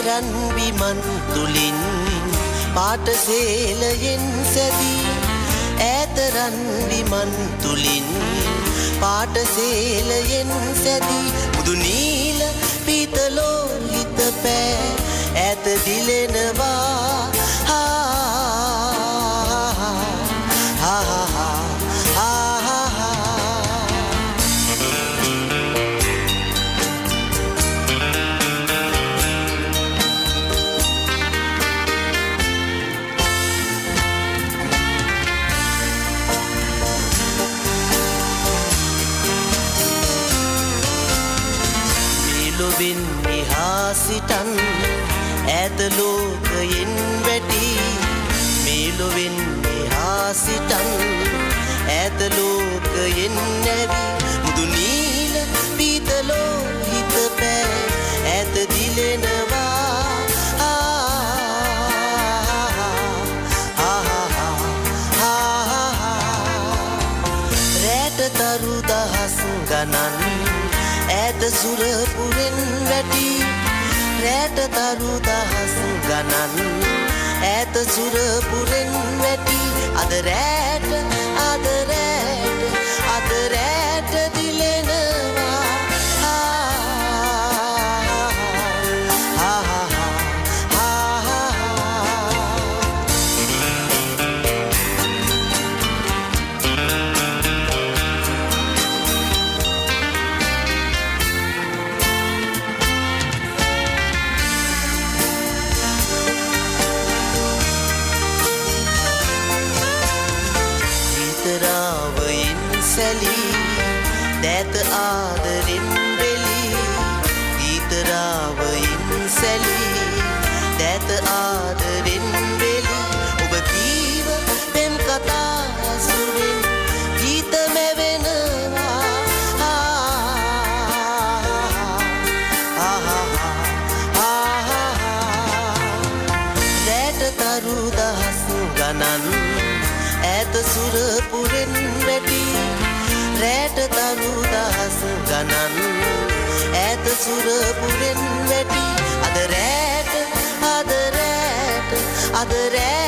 රන් විමන් තුලින් පාට සේලයෙන් සැදී ඈත රන් විමන් තුලින් පාට සේලයෙන් සැදී මුදු නීල පීතලෝහිත පෑ ඈත දිලෙනවා සිටන් ඈත ලෝකයෙන් වැටි මේලොවෙන් මෙහා සිටන් ඈත ලෝකයෙන් නැවි මුදු නීල පීතලෝහිත පෑ ඈත දිලෙනවා රැට තරු දහස් ගණන් ඈත සුරපුරෙන් වැටි රැට තරු දහස් ගණන් ඈත සුරපුරෙන් වැටි අද රැට දිලෙනවා දැත ආදරෙන් වෙලි ගීතරාවයින් සැලී දැත ආදරෙන් වෙලි ඔබ කීව පෙම් කතා සුරින් ගීත මැවෙනවා රැට තරු දහස් ගණන් ඈත සුරපුරෙන් වැටි රැට තරු දහස් ගණන් ඈත සුරපුරෙන් වැටි අද රැට